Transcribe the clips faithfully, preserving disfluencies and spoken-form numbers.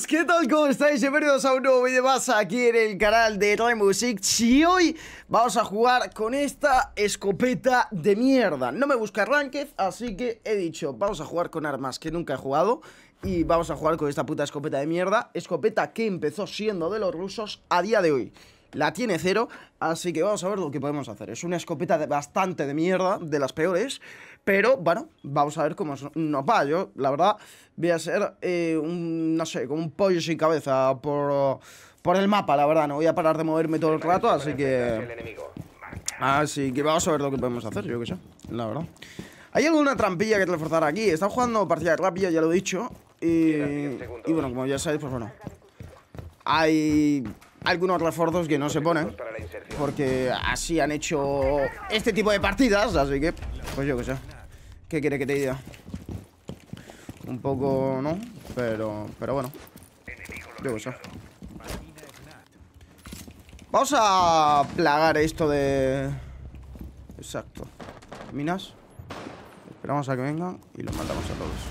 Chicos, ¿qué tal? ¿Cómo estáis? Bienvenidos a un nuevo vídeo más aquí en el canal de Rainbow Six. Y hoy vamos a jugar con esta escopeta de mierda. No me busca ranked, así que he dicho, vamos a jugar con armas que nunca he jugado. Y vamos a jugar con esta puta escopeta de mierda. Escopeta que empezó siendo de los rusos, a día de hoy la tiene cero, así que vamos a ver lo que podemos hacer. Es una escopeta de bastante de mierda, de las peores, pero bueno, vamos a ver cómo nos va. Yo, la verdad, voy a ser eh, un, no sé, como un pollo sin cabeza por, por el mapa, la verdad. No voy a parar de moverme todo el rato, así que... Así que vamos a ver lo que podemos hacer, yo qué sé, la verdad. ¿Hay alguna trampilla que te reforzar aquí? Están jugando partida rápida, ya lo he dicho. Y, y bueno, como ya sabéis, pues bueno, hay algunos refuerzos que no se ponen porque así han hecho este tipo de partidas, así que, pues yo qué sé. ¿Qué quiere que te diga? Un poco, ¿no? Pero, pero bueno, yo qué sé. Vamos a plagar esto de... Exacto. Minas. Esperamos a que vengan y los matamos a todos.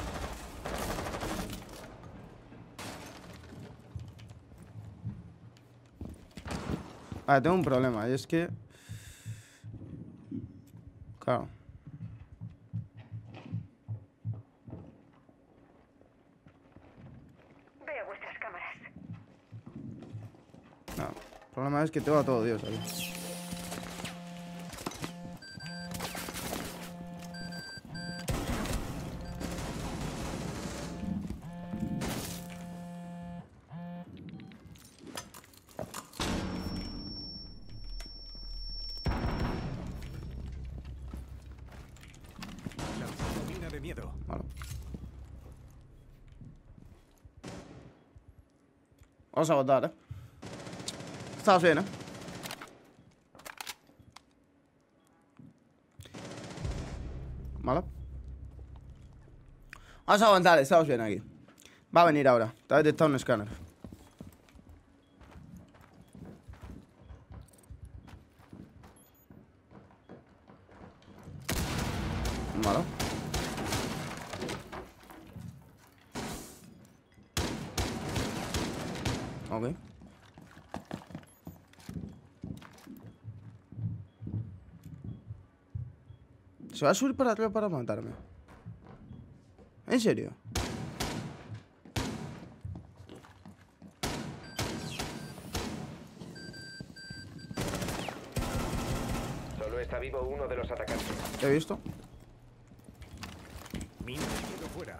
Vale, tengo un problema, y es que... Claro. Veo vuestras cámaras. No, el problema es que tengo a todo Dios ahí. Miedo. Vale. Vamos a votar, eh. Estamos bien, eh. Vale. Vamos a aguantar, estamos bien aquí. Va a venir ahora. Te ha detectado un escáner. Vale. Ok. ¿Se va a subir para arriba para matarme? ¿En serio? Solo está vivo uno de los atacantes. ¿Te he visto? Mina de miedo fuera.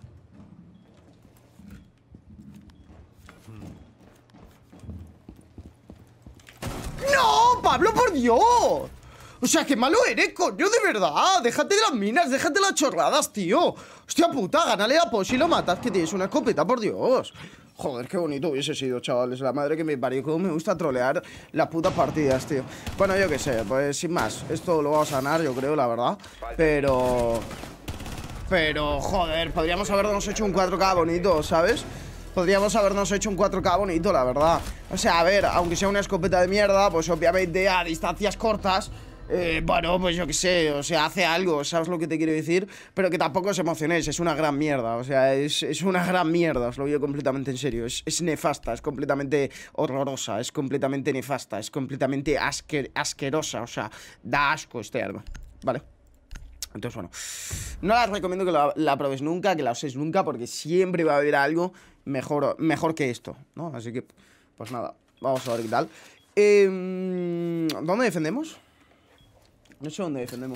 ¡No, Pablo, por Dios! O sea, qué malo eres, coño, de verdad. Déjate de las minas, déjate de las chorradas, tío. Hostia puta, gánale a Posh y lo matas, que tienes una escopeta, por Dios. Joder, qué bonito hubiese sido, chavales. La madre que me parió, cómo me gusta trolear las putas partidas, tío. Bueno, yo qué sé, pues sin más. Esto lo vamos a ganar, yo creo, la verdad. Pero... Pero, joder, podríamos habernos hecho un cuatro K bonito, ¿sabes? Podríamos habernos hecho un cuatro K bonito, la verdad. O sea, a ver, aunque sea una escopeta de mierda, pues obviamente a distancias cortas, eh, bueno, pues yo qué sé, o sea, hace algo, ¿sabes lo que te quiero decir? Pero que tampoco os emocionéis, es una gran mierda. O sea, es, es una gran mierda, os lo digo completamente en serio. Es, es nefasta, es completamente horrorosa, es completamente nefasta, es completamente asquer, asquerosa. O sea, da asco este arma, ¿vale? Entonces, bueno, no las recomiendo que la, la probéis nunca, que la uséis nunca, porque siempre va a haber algo mejor, mejor que esto, ¿no? Así que, pues nada, vamos a ver qué tal. eh, ¿Dónde defendemos? No sé dónde defendemos.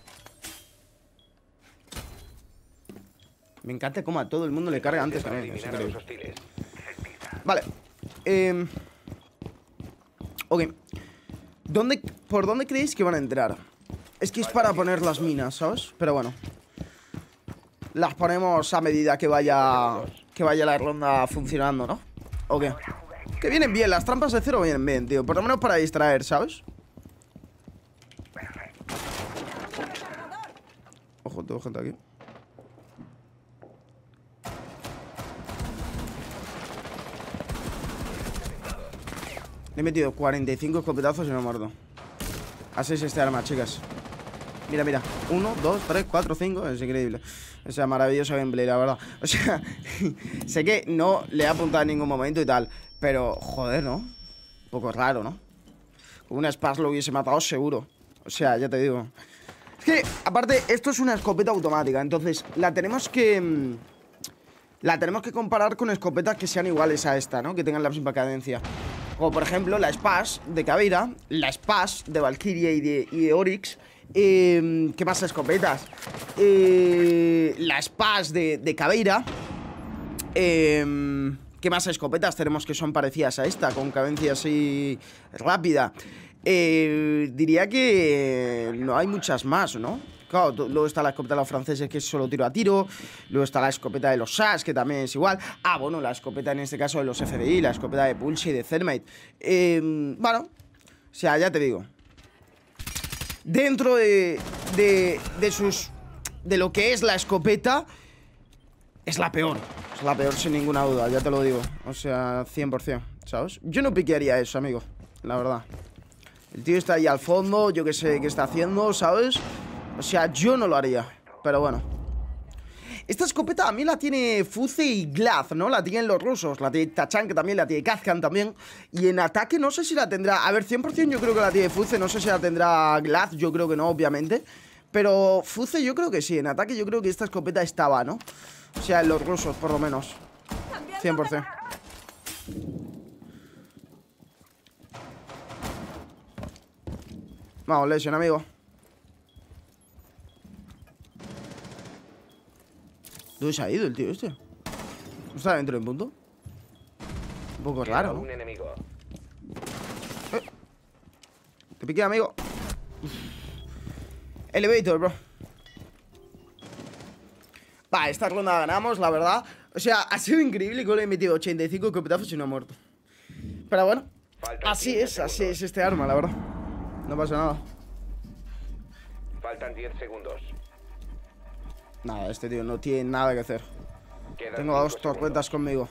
Me encanta cómo a todo el mundo le carga antes también. Es increíble. Vale. eh, Ok. ¿Dónde, ¿Por dónde creéis que van a entrar? Es que es para poner las minas, ¿sabes? Pero bueno, las ponemos a medida que vaya Que vaya la ronda funcionando, ¿no? ¿O qué? Que vienen bien, las trampas de cero vienen bien, tío. Por lo menos para distraer, ¿sabes? Ojo, tengo gente aquí. Le he metido cuarenta y cinco escopetazos y me he muerto. Así es este arma, chicas. Mira, mira. Uno, dos, tres, cuatro, cinco. Es increíble. O sea, maravilloso gameplay, la verdad. O sea, sé que no le he apuntado en ningún momento y tal, pero, joder, ¿no? Un poco raro, ¿no? Con una Spaz lo hubiese matado seguro. O sea, ya te digo. Es que, aparte, esto es una escopeta automática. Entonces, la tenemos que... La tenemos que comparar con escopetas que sean iguales a esta, ¿no? Que tengan la misma cadencia. Como, por ejemplo, la Spaz de Caveira, la Spaz de Valkyria y de, y de Oryx. Eh, ¿Qué más escopetas? Eh, la Spaz de, de Caveira. Eh, ¿Qué más escopetas tenemos que son parecidas a esta? Con cadencia así rápida. Eh, diría que no hay muchas más, ¿no? Claro, luego está la escopeta de los franceses, que es solo tiro a tiro. Luego está la escopeta de los S A S, que también es igual. Ah, bueno, la escopeta en este caso de los F B I, la escopeta de Pulse y de Thermite. eh, Bueno, o sea, ya te digo, dentro de, de, de sus... de lo que es la escopeta, es la peor. Es la peor sin ninguna duda, ya te lo digo. O sea, cien por cien, ¿sabes? Yo no piquearía eso, amigo, la verdad. El tío está ahí al fondo, yo qué sé qué está haciendo, ¿sabes? O sea, yo no lo haría, pero bueno. Esta escopeta a mí la tiene Fuze y Glaz, ¿no? La tienen los rusos, la tiene Tachan, que también la tiene Kazkan también. Y en ataque no sé si la tendrá... A ver, cien por cien yo creo que la tiene Fuze, no sé si la tendrá Glaz, yo creo que no, obviamente. Pero Fuze yo creo que sí, en ataque yo creo que esta escopeta estaba, ¿no? O sea, en los rusos, por lo menos. cien por cien. Vamos, Lesion, amigo. ¿Dónde se ha ido el tío este? ¿No está dentro del punto? Un poco raro, ¿no? Un enemigo. Eh. Te piqué, amigo. Uf. Elevator, bro. Va, esta ronda ganamos, la verdad. O sea, ha sido increíble que le he metido ochenta y cinco copetazos y no ha muerto. Pero bueno, Faltan así es, segundos. así es este arma, la verdad. No pasa nada. Faltan diez segundos. Nada, este tío no tiene nada que hacer. Quedan Tengo a dos cinco torretas conmigo.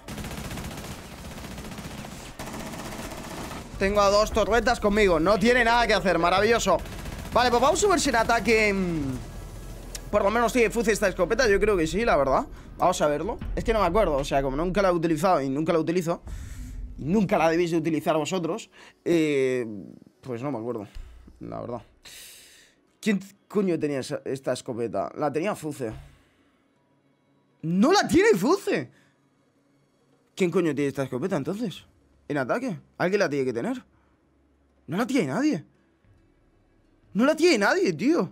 Tengo a dos torretas conmigo. No tiene nada que hacer, maravilloso. Vale, pues vamos a ver si en ataque mmm, por lo menos tiene Fuze esta escopeta. Yo creo que sí, la verdad. Vamos a verlo. Es que no me acuerdo, o sea, como nunca la he utilizado y nunca la utilizo, y nunca la debéis de utilizar vosotros, eh, pues no me acuerdo, la verdad. ¿Quién coño tenía esa, esta escopeta? La tenía Fuze. ¡No la tiene Fuze! ¿Quién coño tiene esta escopeta entonces? ¿En ataque? ¿Alguien la tiene que tener? No la tiene nadie. No la tiene nadie, tío.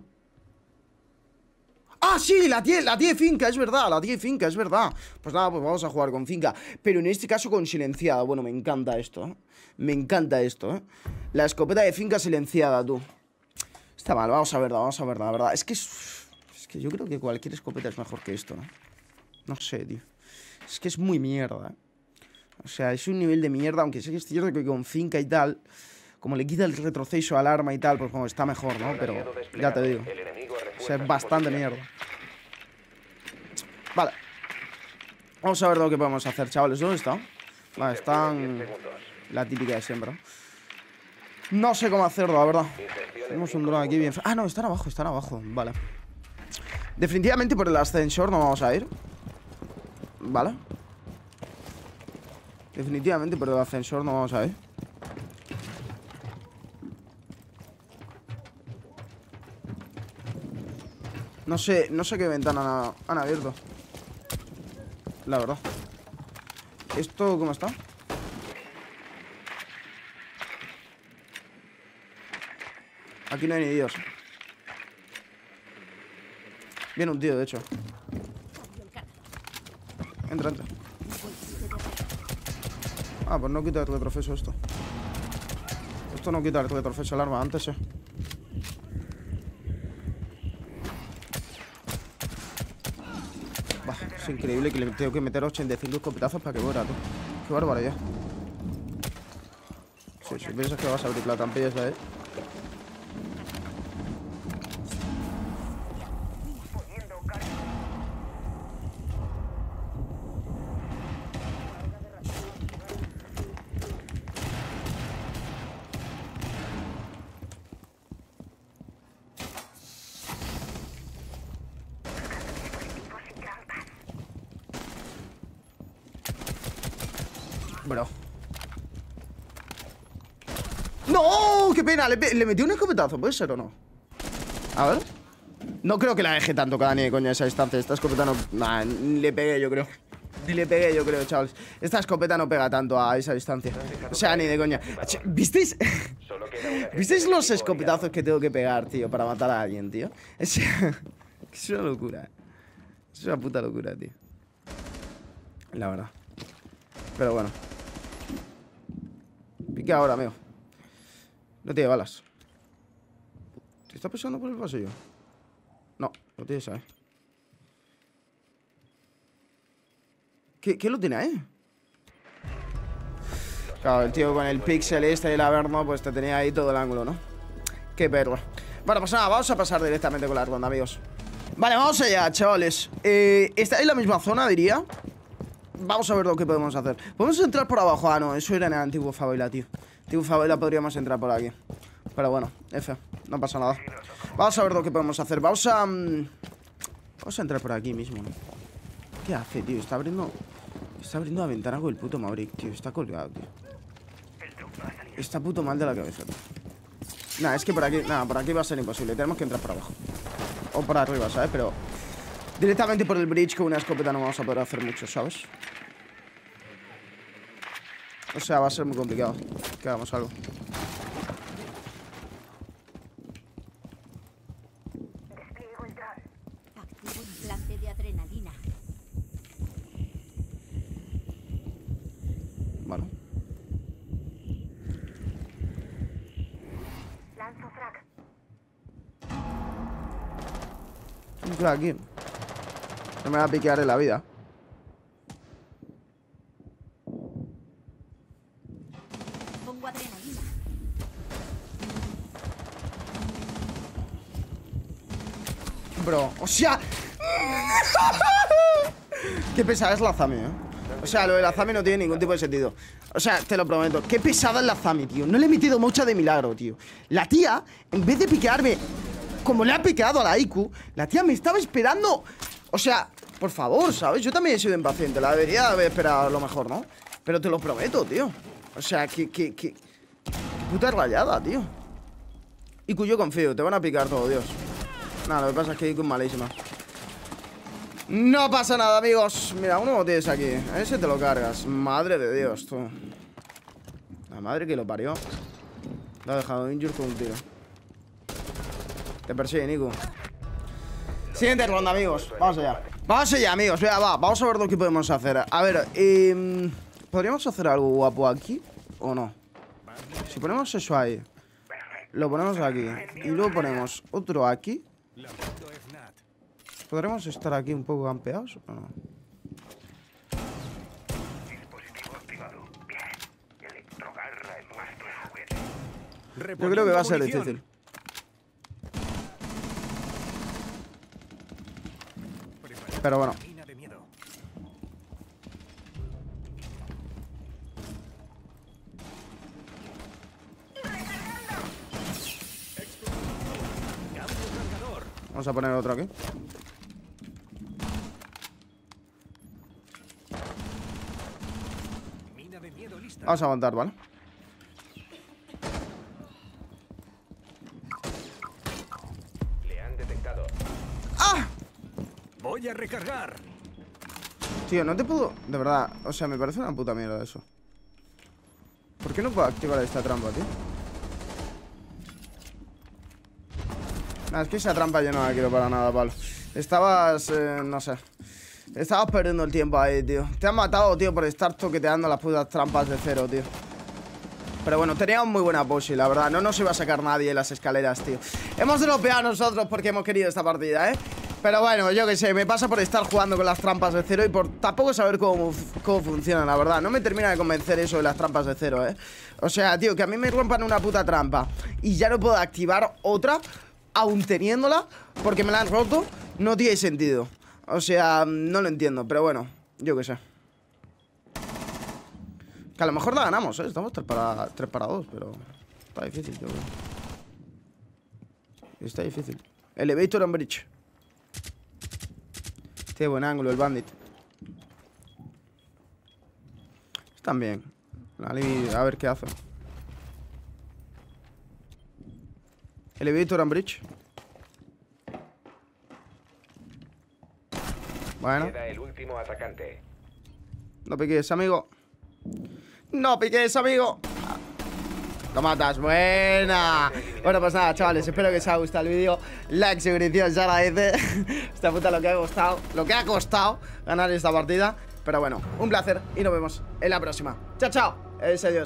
¡Ah, sí! La tiene, la tiene Finca, es verdad. La tiene Finca, es verdad. Pues nada, pues vamos a jugar con Finca. Pero en este caso con silenciada. Bueno, me encanta esto, ¿eh? Me encanta esto, ¿eh? La escopeta de Finca silenciada, tú. Está mal, vamos a verla, vamos a verla, la verdad. Es que es, es que yo creo que cualquier escopeta es mejor que esto, ¿no? No sé, tío. Es que es muy mierda, ¿eh? O sea, es un nivel de mierda. Aunque sé que es cierto que con Finca y tal, como le quita el retroceso al arma y tal, pues como está mejor, ¿no? Pero ya te digo, o sea, es bastante mierda. Vale. Vamos a ver lo que podemos hacer, chavales. ¿Dónde está? Vale, están... La típica de siempre. No sé cómo hacerlo, la verdad. Tenemos un dron aquí bien... Ah, no, están abajo, están abajo. Vale. Definitivamente por el ascensor no vamos a ir. Vale. Definitivamente por el ascensor no vamos a ir. No sé, no sé qué ventana han, han abierto, la verdad. ¿Esto cómo está? Aquí no hay ni Dios. Viene un tío, de hecho. Entra, entra. Ah, pues no quita el retroceso esto. Esto no quita el retroceso al arma, antes, eh. Bah, es increíble que le tengo que meter ochenta y cinco escopetazos para que muera, tú. Qué barbaridad. Sí, si piensas que vas a abrir la trampilla esa, eh. Bro. ¡No! ¡Qué pena! Le, le metí un escopetazo, ¿puede ser o no? A ver. No creo que la deje tanto cada ni de coña esa distancia. Esta escopeta no... Nah, ni le pegué, yo creo. Ni le pegué, yo creo, chavales. Esta escopeta no pega tanto a esa distancia. O sea, ni de coña. ¿Visteis? ¿Visteis los escopetazos que tengo que pegar, tío, para matar a alguien, tío? Es, es una locura. Es una puta locura, tío. La verdad. Pero bueno. Pique ahora, amigo. No tiene balas. ¿Te está pasando por el pasillo? No, no tiene, ¿sabes? ¿Qué, ¿Qué lo tiene ahí? Claro, el tío con el pixel este y el averno, pues te tenía ahí todo el ángulo, ¿no? Qué perro. Bueno, pues nada, vamos a pasar directamente con la ronda, amigos. Vale, vamos allá, chavales. eh, Está en la misma zona, diría. Vamos a ver lo que podemos hacer. Podemos entrar por abajo. Ah, no, eso era en el antiguo favela, tío. Antiguo favela podríamos entrar por aquí. Pero bueno, F, no pasa nada. Vamos a ver lo que podemos hacer. Vamos a... Um, vamos a entrar por aquí mismo, ¿no? ¿Qué hace, tío? Está abriendo... Está abriendo la ventana con el puto Maverick, tío. Está colgado, tío. Está puto mal de la cabeza, tío. Nah, es que por aquí... Nada, por aquí va a ser imposible. Tenemos que entrar por abajo. O por arriba, ¿sabes? Pero... directamente por el bridge con una escopeta no vamos a poder hacer mucho, ¿sabes? O sea, va a ser muy complicado que hagamos algo. Despliego el dron. Activo implante de adrenalina. Bueno. Lanzo frag. Un crack aquí. No me va a piquear en la vida. Pongo adrenalina. Bro, o sea... Qué pesada es la Zami, eh. O sea, lo de la Zami no tiene ningún tipo de sentido. O sea, te lo prometo. Qué pesada es la Zami, tío. No le he metido mucha de milagro, tío. La tía, en vez de piquearme como le ha piqueado a la I Q, la tía me estaba esperando. O sea, por favor, ¿sabes? Yo también he sido impaciente. La debería haber esperado lo mejor, ¿no? Pero te lo prometo, tío. O sea, que... que, que... puta rayada, tío. I Q, yo confío. Te van a picar todo, Dios. Nada, lo que pasa es que I Q es malísima. No pasa nada, amigos. Mira, uno lo tienes aquí. A ese te lo cargas. Madre de Dios, tú. La madre que lo parió. Lo ha dejado injure con un tiro. Te persigue, Nico. Siguiente ronda, amigos. Vamos allá. Vamos allá, amigos. Vea, va. Vamos a ver lo que podemos hacer. A ver, eh, ¿podríamos hacer algo guapo aquí? ¿O no? Si ponemos eso ahí, lo ponemos aquí y luego ponemos otro aquí, ¿podremos estar aquí un poco campeados o no? Dispositivo activado. Bien. Electrogarra en nuestro juguete. Yo creo que va a ser difícil. Pero bueno. Mina de miedo. Vamos a poner otro aquí. Mina de miedo lista. Vamos a aguantar, ¿vale? Le han detectado. ¡Ah! Voy a recargar. Tío, no te puedo... De verdad, o sea, me parece una puta mierda eso. ¿Por qué no puedo activar esta trampa, tío? Nah, es que esa trampa yo no la quiero para nada, palo. Estabas... Eh, no sé. Estabas perdiendo el tiempo ahí, tío. Te han matado, tío, por estar toqueteando las putas trampas de cero, tío. Pero bueno, teníamos muy buena posi, la verdad. No nos iba a sacar nadie en las escaleras, tío. Hemos dropeado nosotros porque hemos querido esta partida, ¿eh? Pero bueno, yo qué sé, me pasa por estar jugando con las trampas de cero y por tampoco saber cómo, cómo funcionan, la verdad. No me termina de convencer eso de las trampas de cero, ¿eh? O sea, tío, que a mí me rompan una puta trampa y ya no puedo activar otra, aún teniéndola, porque me la han roto, no tiene sentido. O sea, no lo entiendo, pero bueno, yo qué sé. Que a lo mejor la ganamos, ¿eh? Estamos tres para, tres para dos, pero está difícil, yo creo. Está difícil. Elevator and bridge. Tiene buen ángulo el bandit. Están bien. A ver qué hace. Elevator and bridge. Bueno. Queda el último atacante. No piques, amigo. No piques, amigo. Lo matas, buena. Bueno, pues nada, chavales, espero que os haya gustado el vídeo. Like, suscripción, se agradece. Esta puta lo que ha costado, lo que ha costado ganar esta partida. Pero bueno, un placer y nos vemos en la próxima. Chao, chao. Adiós.